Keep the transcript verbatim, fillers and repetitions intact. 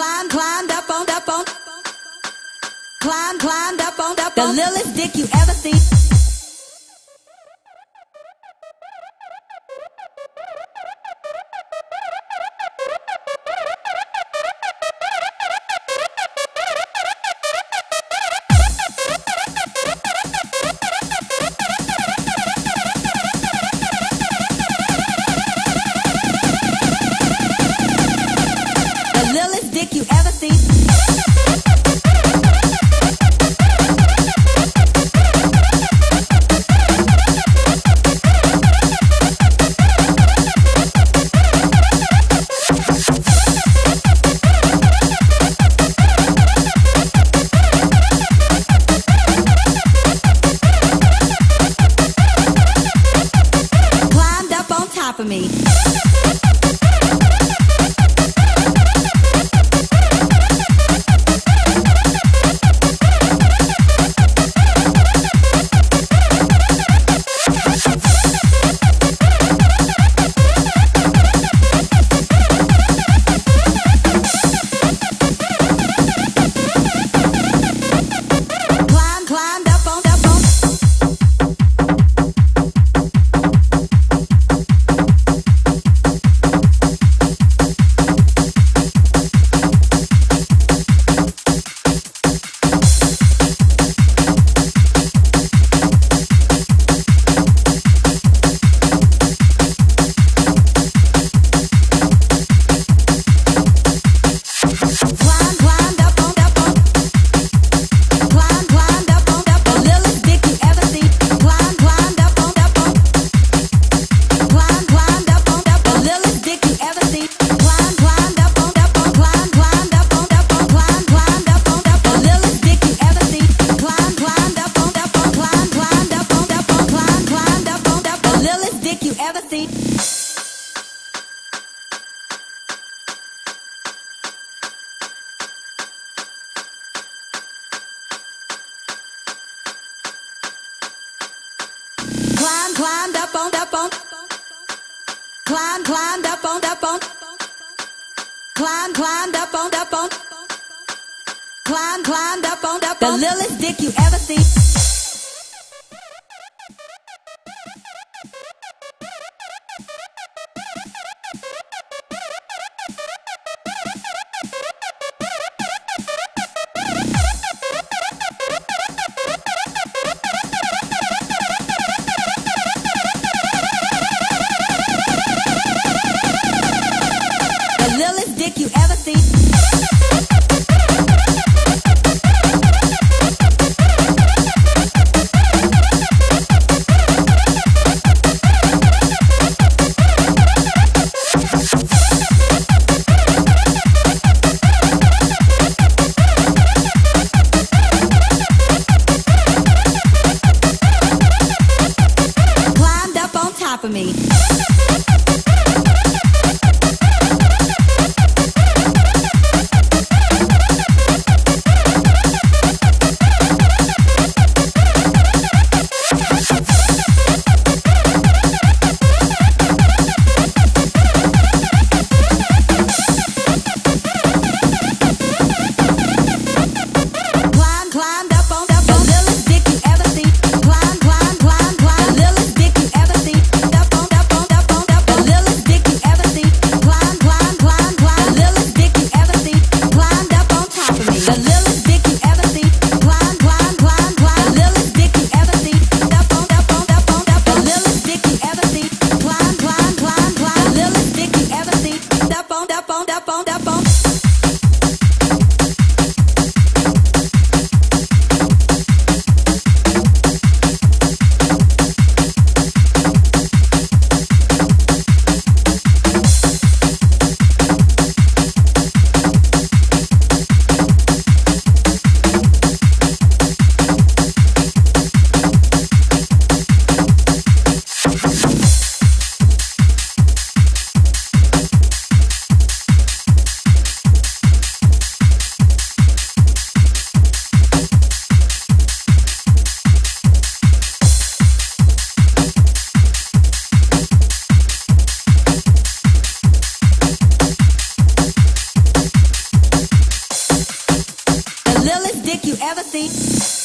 Climb, climbed up on, up on. Climb, climbed up on, up on. The littlest dick you ever seen. The littlest dick you ever seen. Climbed up on top of me. Climb, climbed up on, up on. Climb, climbed up on, up on. Climb, climbed up on, up on. The littlest dick you ever seen. Climb, climbed up on, up on. Climb, climbed up on, up on. The littlest dick you ever seen. Climb, climbed up on, up on. Climb, climbed up on, up on. Climb, climbed up on, up on. The littlest dick you ever seen. Climb, climbed up on, up on. Climb, climbed up on, up on. Climb, climbed up on, up on. The littlest dick you ever seen. Climb, climbed up on, up on. Climb, climbed up on, up on. Climb, climbed up on, up on. Climb, climbed up on, up on. The littlest dick you ever seen. The littlest dick you ever seen. dick you ever seen.